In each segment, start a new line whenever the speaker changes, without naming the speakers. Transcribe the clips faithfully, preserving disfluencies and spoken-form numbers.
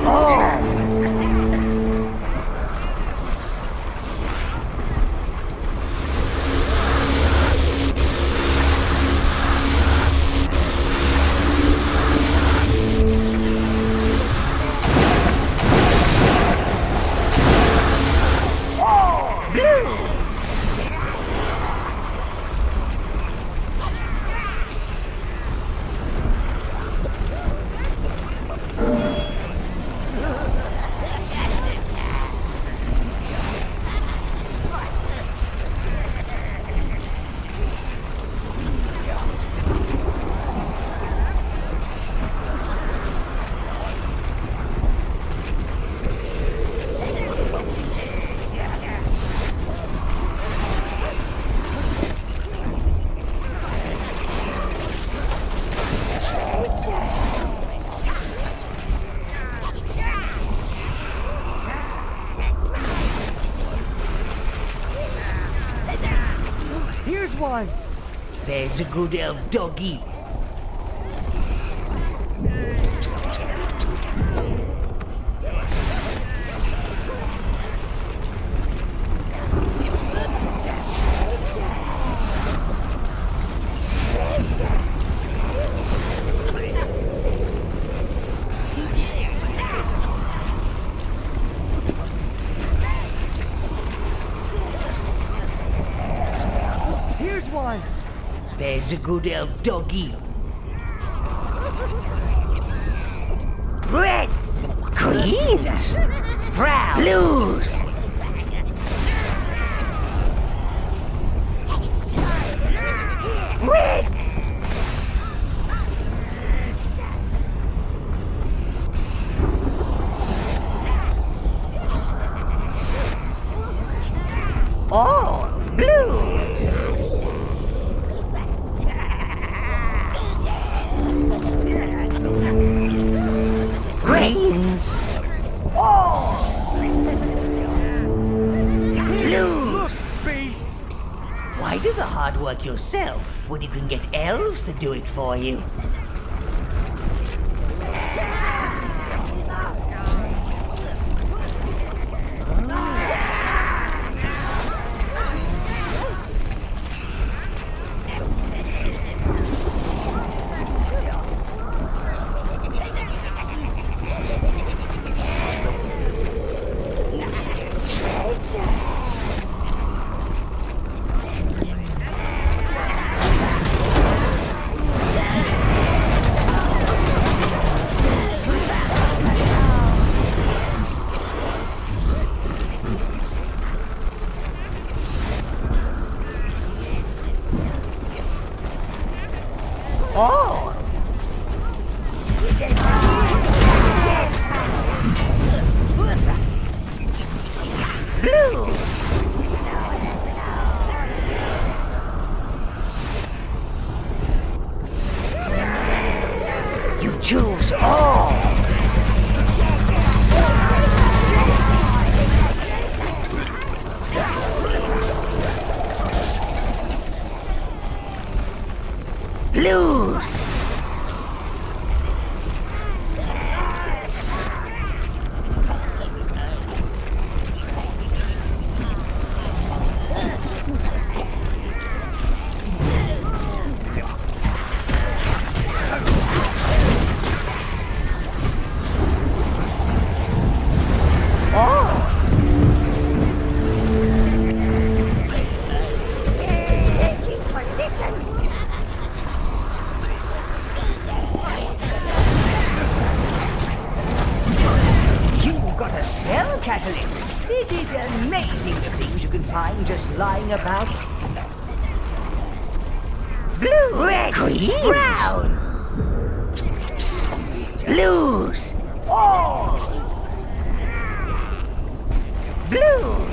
One. There's a good elf doggy. There's a good elf doggy. Reds, greens, browns, blues. Reds. Oh, blues. Greens. Oh! Blues.
Beast.
Why do the hard work yourself when you can get elves to do it for you? Oh! Blue! You choose all! Blues! Catalyst. It is amazing the things you can find just lying about. Blue, red, greens, browns, blues, all, blues.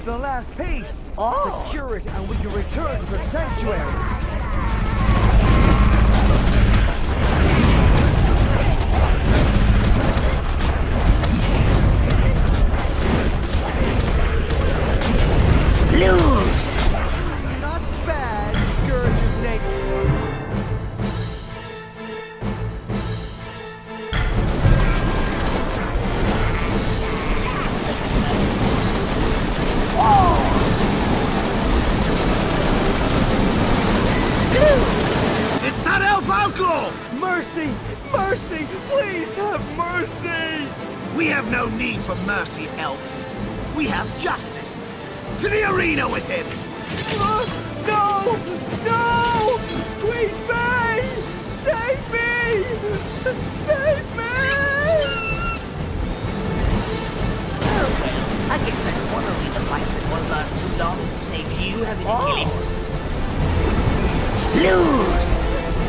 the last piece!
Oh.
Secure it and we can return to the sanctuary!
Lose!
Not bad, Scourge of Nature.
It's that elf outlaw!
Mercy! Mercy! Please have mercy!
We have no need for mercy, elf. We have justice. To the arena with him!
Uh, no! No! Queen Faye! Save me! Save me!
Okay, I guess that's one arena fight that won't last too long. Saves you having to kill him. Lose!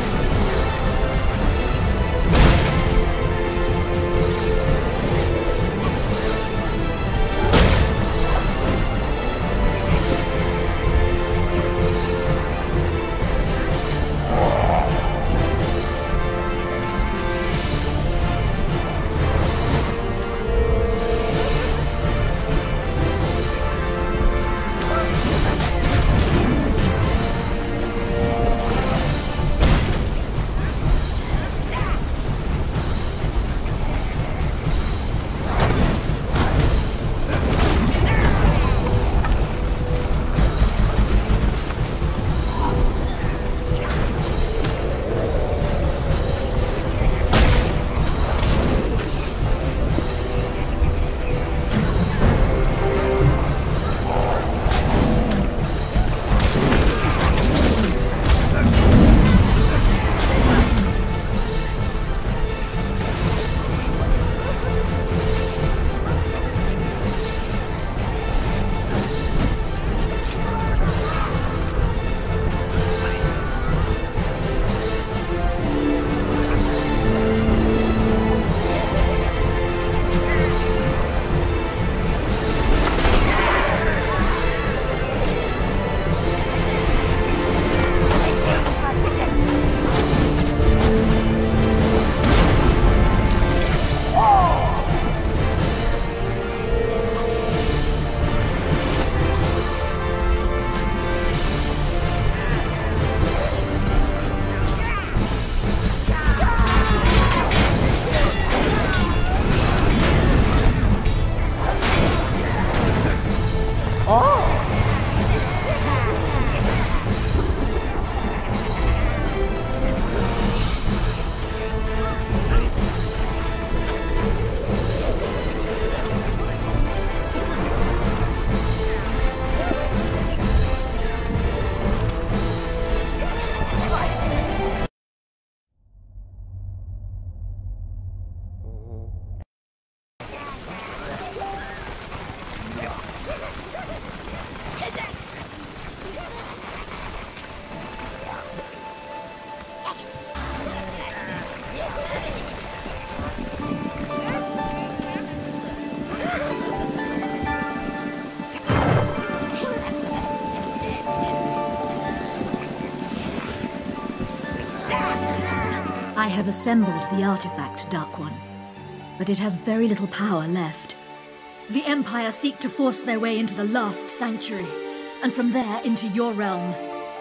I have assembled the artifact, Dark One, but it has very little power left. The Empire seek to force their way into the last sanctuary, and from there into your realm.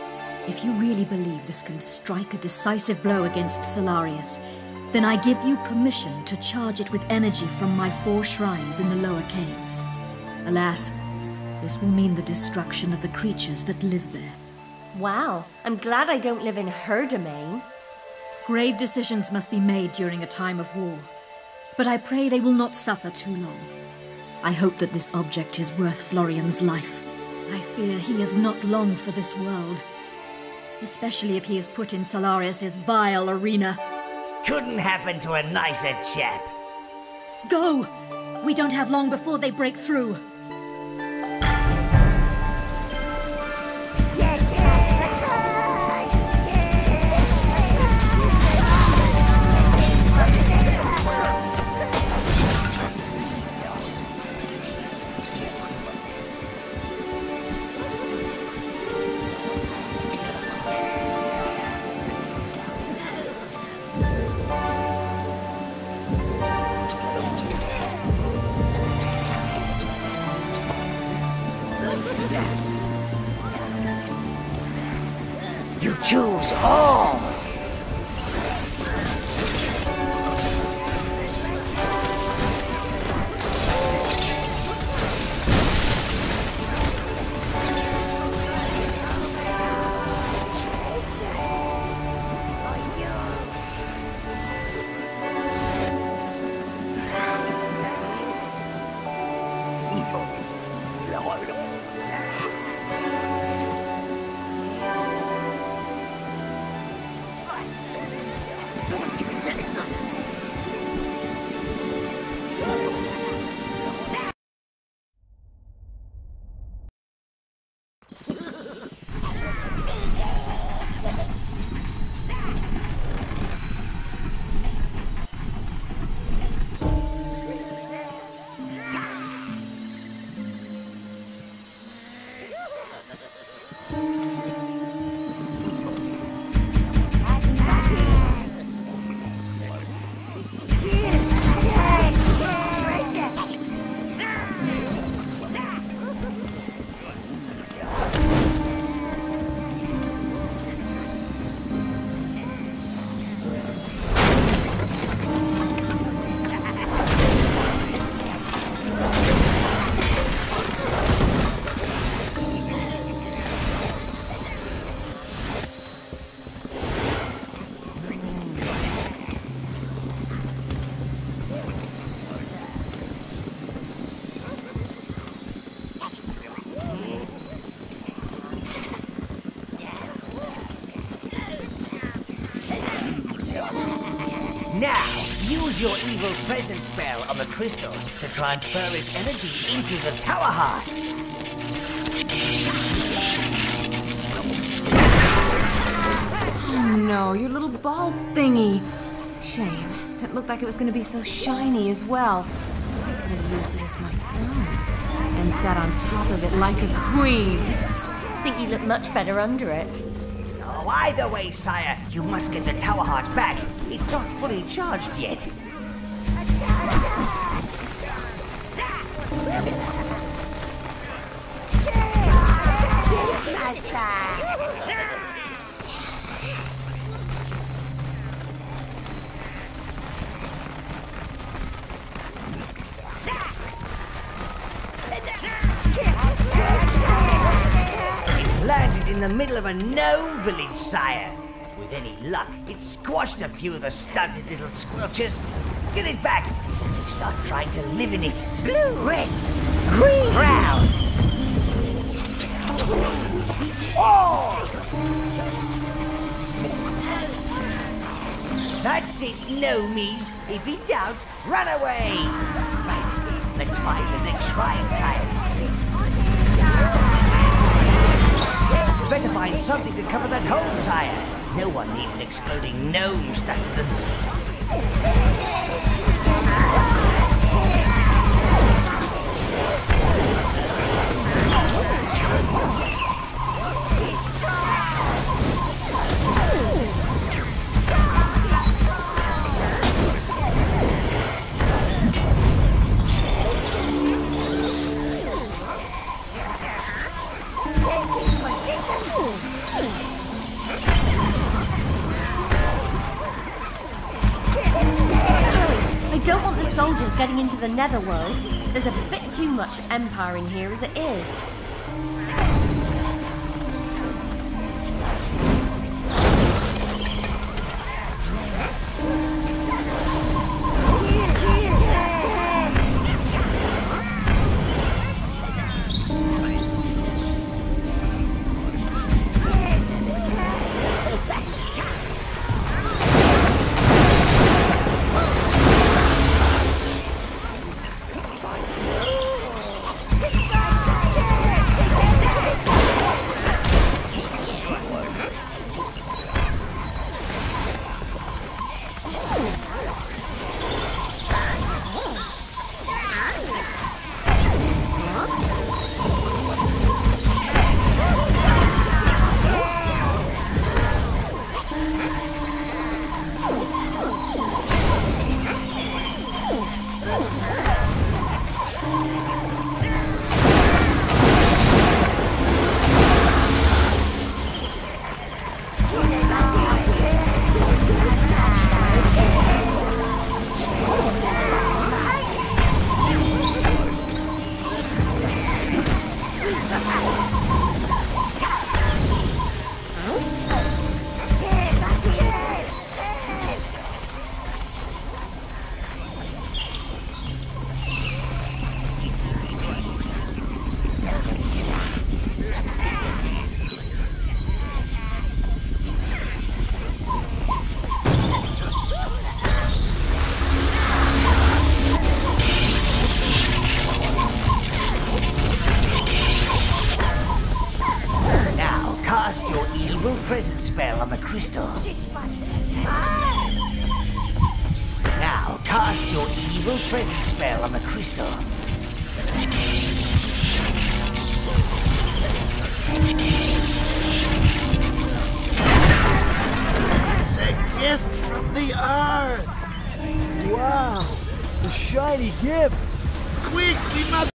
If you really believe this can strike a decisive blow against Solarius, then I give you permission to charge it with energy from my four shrines in the lower caves. Alas, this will mean the destruction of the creatures that live there.
Wow, I'm glad I don't live in her domain.
Grave decisions must be made during a time of war, but I pray they will not suffer too long. I hope that this object is worth Florian's life. I fear he is not long for this world, especially if he is put in Solarius's vile arena.
Couldn't happen to a nicer chap.
Go! We don't have long before they break through.
us all! Now, use your evil presence spell on the crystal to transfer its energy into the tower heart.
Oh no, your little ball thingy. Shame. It looked like it was going to be so shiny as well. I could have used it as my crown and sat on top of it like a queen. I think you look much better under it.
Oh, either way, sire, you must get the tower heart back. It's not fully charged yet. It's landed in the middle of a gnome village, sire. With any luck, it squashed a few of the stunted little squelchers. Get it back before they start trying to live in it. Blue, reds, green, brown. Oh! That's it, gnomies. If in doubt, run away. Right, let's find the next shrine, sire. Better find something to cover that hole, sire. No one needs an exploding gnome stuck to them.
I don't want the soldiers getting into the netherworld. There's a bit too much Empire in here as it is.
evil presence spell on the crystal. Now cast your evil presence spell on the crystal.
It's a gift from the earth.
Wow, a shiny gift.
Quick, we must